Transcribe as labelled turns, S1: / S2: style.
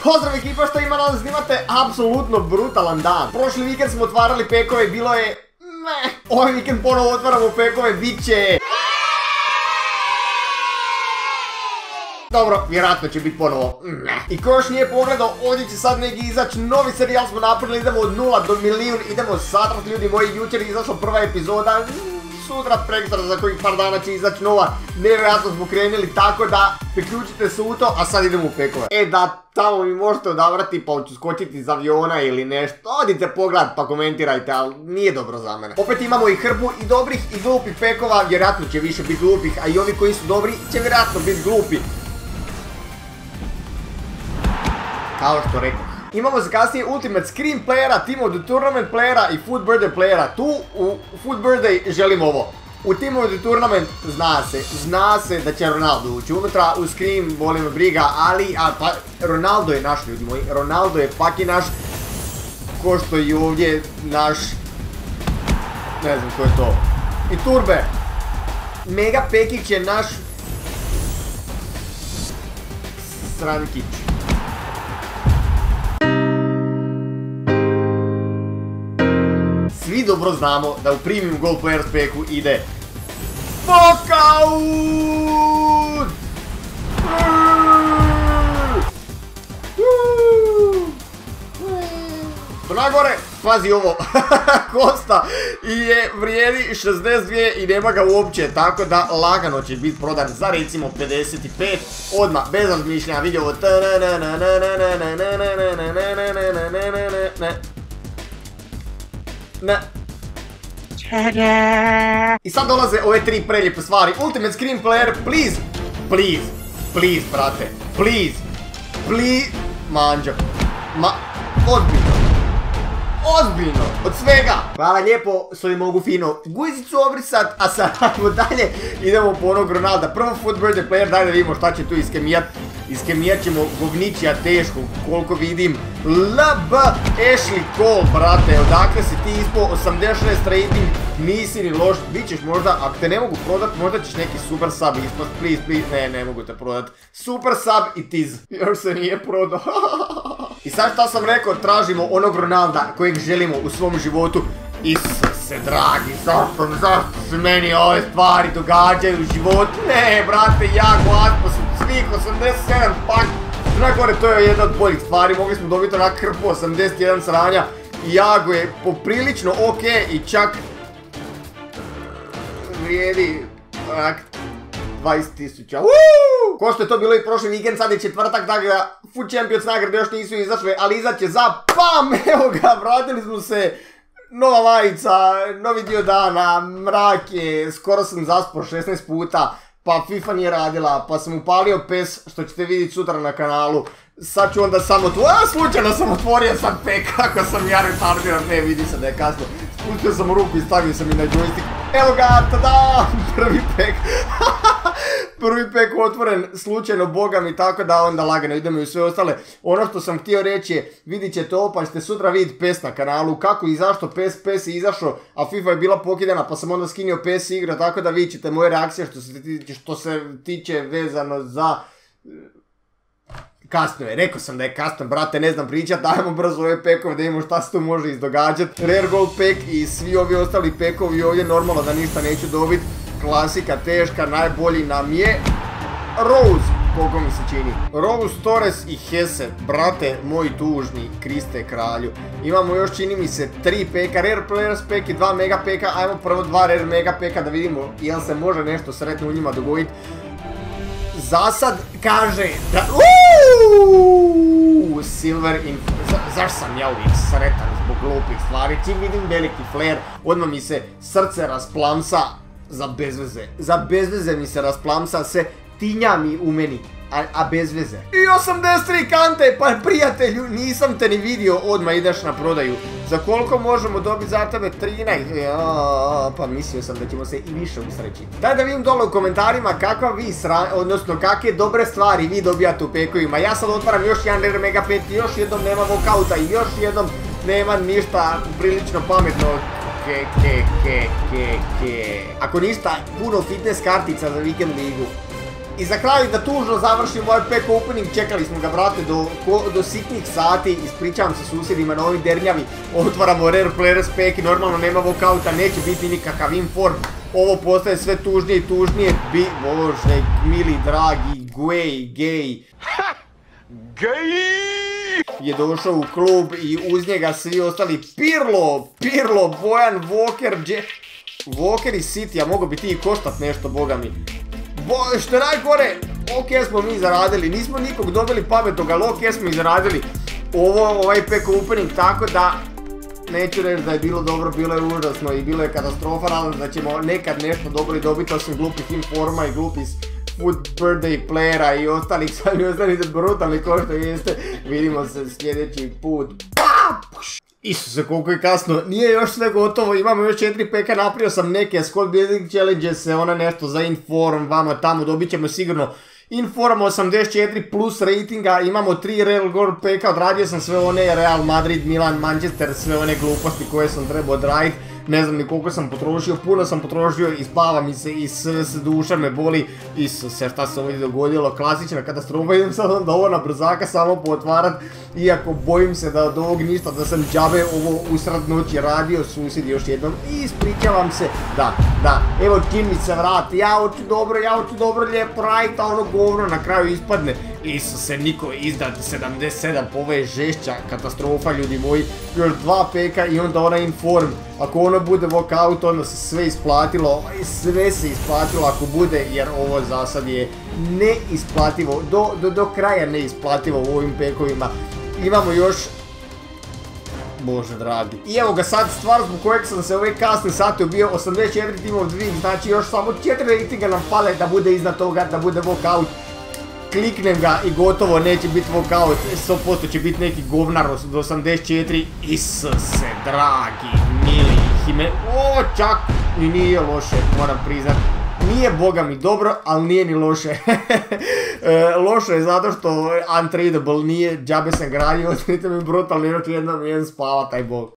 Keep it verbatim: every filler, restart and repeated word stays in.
S1: Pozdrav ekipa, što ima danas, snimate apsolutno brutalan dan. Prošli vikend smo otvarali pekove, bilo je... ne. Ovaj vikend ponovo otvaramo pekove, bit će... dobro, vjerojatno će biti ponovo ne. I ko još nije pogledao, ovdje će sad neki izaći novi serijal, smo napravili, idemo od nula do milijun, idemo satrat ljudi moji, jučer je izašla prva epizoda, sutra, prekosutra, za kojih par dana će izaći nova, nevjerojatno smo krenuli, tako da priključite se u to, a sad idemo u pekove. E da, tamo mi možete odabrati, pa ću skočiti iz aviona ili nešto, odite pogledat pa komentirajte, ali nije dobro za mene. Opet imamo i hrpu i dobrih i glupih pekova, vjerojatno će više biti glupih, a i ovi koji su dobri će vjerojatno biti glupi. Kao što rekao. Imamo za kasnije Ultimate Screen playera, Team of the Tournament playera i Food Birthday playera. Tu u Food Birthday želim ovo. U Team of the Tournament zna se, zna se da će Ronaldo ući unutra, u Screen volim me briga, ali a, pa, Ronaldo je naš ljudi moji, Ronaldo je paki naš, ko što i ovdje naš, ne znam ko je to, i Turbe. Mega Pekić je naš Srankić. Svi dobro znamo da u Premium Gold Players peku ide Knockout! To nagore, pazi ovo, kosta i je vrijedi šezdeset dvije i nema ga uopće, tako da lagano će biti prodan za recimo pedeset pet, odmah, bez razmišljanja, vidi ovo. Ne. I sad dolaze ove tri prelijepe stvari. Ultimate Screen player, please, please, please, brate, please, please, manđo, ma, ozbiljno, ozbiljno, od svega. Hvala lijepo, s ovim mogu fino guzicu obrisat, a sad idemo dalje, idemo po onog Ronalda. Prvo Food Birthday player, daj da vidimo šta će tu iskemijat. Iskemijat ćemo govničija teško, koliko vidim. L B Ashley Cole, brate, odakle si ti ispao osamdeset šest rating, nisi ni loš, bit ćeš možda, ako te ne mogu prodat, možda ćeš neki super sub ispast, please, please, ne, ne mogu te prodat. Super sub i tiz, još se nije prodao. I sad šta sam rekao, tražimo onog Ronalda kojeg želimo u svom životu. Isuse dragi, zašto, zašto se meni ove stvari događaju u životu? Ne, brate, ja glasno sam svih osamdeset sedam pak. Najgore, to je jedna od boljih stvari, mogli smo dobiti onak hrpu osamdeset jedan sranja. Jago je poprilično ok i čak vrijedi onak dvadeset tisuća. Ko što je to bilo i prošli vikend, sad je četvrtak, tako da Food Champions nagrade još nisu izašle, ali izaće za pam, evo ga, vratili smo se. Nova majica, novi dio dana, mrak je, skoro sam zaspao šesnaest puta, pa FIFA nije radila, pa sam upalio P E S, što ćete vidjeti sutra na kanalu. Sad ću onda samo otvorio, a slučajno sam otvorio sad pek, kako sam ja retardiran, ne vidi se da je kasno. Spustio sam ruku i stavio sam i na joystick, evo ga, tada, prvi pek. Prvi pek otvoren, slučajno boga mi, tako da onda lagano idemo i sve ostale. Ono što sam htio reći je, vidit ćete ovo pa ćete sutra vidjeti P E S na kanalu, kako i zašto P E S, P E S je izašao, a FIFA je bila pokidana pa sam onda skinio P E S igra, tako da vidit ćete moje reakcije što se tiče, što se tiče vezano za... Kasno je, rekao sam da je kasno, brate, ne znam pričat, dajmo brzo ove pekove da imamo šta se tu može izdogađat. Rare Gold pek i svi ovi ostali pekovi ovdje, normalno da ništa neću dobit. Klasika, teška, najbolji nam je Rose, koliko mi se čini. Rose, Torres i Hesse, brate, moj tužni Kriste kralju. Imamo još, čini mi se, tri peka, Rare Players pek i dva mega peka, ajmo prvo dva Rare mega peka da vidimo jel se može nešto sretno u njima dogoditi. Zasad kaže da... Uuuu, Silver in... Zašto sam ja uvijek sretan zbog glupih stvari? Čim vidim veliki flare, odmah mi se srce rasplamsa za bezveze. Za bezveze mi se rasplamsa, se tinja mi u meni, a, a bezveze. I osamdeset tri kante, pa prijatelju, nisam te ni vidio, odmah ideš na prodaju. Za koliko možemo dobiti za tebe? trinaest? Ja, pa mislio sam da ćemo se i više usreći. Daj da vidim dole u komentarima kakva vi sra... odnosno kakve dobre stvari vi dobijate u pekovima. Ja sad otvaram još jedan Rare Mega pet, još jednom nema walkouta i još jednom nema ništa prilično pametno. Ke, ke, ke, ke, ke. Ako ništa, puno fitness kartica za Weekend ligu. I za kraj da tužno završim ovaj pack opening, čekali smo ga brate do, do sitnih sati, ispričavam se susjedima na ovim dernjavi, otvaramo Rare Players pack i normalno nema walkouta, neće biti nikakav inform, ovo postaje sve tužnije i tužnije, bi, bože, mili, dragi, gej, gej, gej, je došao u klub i uz njega svi ostali, Pirlo, Pirlo, Bojan, Walker, Je... Walker i City, a mogu bi ti i koštat nešto, boga mi. Bo, što najgore, ok smo mi zaradili, nismo nikog dobili pametnog, ali ok smo i zaradili ovo, ovaj pack opening, tako da neću reći da je bilo dobro, bilo je užasno i bilo je katastrofa, nadam da ćemo nekad nešto dobro i dobiti osim glupih informa i glupih food birthday playera i ostalih, sami ostanite brutalni ko što jeste, vidimo se sljedeći put. Isuse, koliko je kasno, nije još sve gotovo, imamo još četiri peka, napravio sam neke squad building challenges, ona nešto za inform, vamo tamo, dobit ćemo sigurno inform osamdeset četiri plus ratinga, imamo tri Real Gore peka, odradio sam sve one Real Madrid, Milan, Manchester, sve one gluposti koje sam trebao odraditi. Ne znam ni koliko sam potrošio, puno sam potrošio i spava mi se i sve se duša me boli. Isuse, šta se ovdje dogodilo, klasična katastrofa, idem sad onda ovo na brzaka samo pootvarat. Iako bojim se da od ovog ništa, da sam džabe ovo usred noći radio, susjedi još jednom i ispričavam se. Da, da, evo čim mi se vrati, ja hoću dobro, ja hoću dobro, lijepo radit, a ono govno na kraju ispadne. Isuse, niko izdat sedamdeset sedam, ovo je žešća katastrofa ljudi moji, još dva peka i onda ona inform. Ako ono bude walkout, onda se sve isplatilo, sve se isplatilo ako bude, jer ovo za sad je neisplativo, do, do, do kraja neisplativo u ovim pekovima. Imamo još, bože dragi, i evo ga sad stvar zbog kojeg sam se ove kasne sate ubio, osamdeset četiri Team of the Week, znači još samo četiri ratinga nam fale da bude iznad toga, da bude walkout. Kliknem ga i gotovo, neće biti walkout, sto posto će biti neki govnar od osamdeset četiri, Isuse dragi, mili, hime, o čak i nije loše, moram priznat, nije boga mi dobro, ali nije ni loše, e, loše je zato što untradable nije, džabe sam gradio, osvrite mi brutalno, još jednom jedan spava taj bog.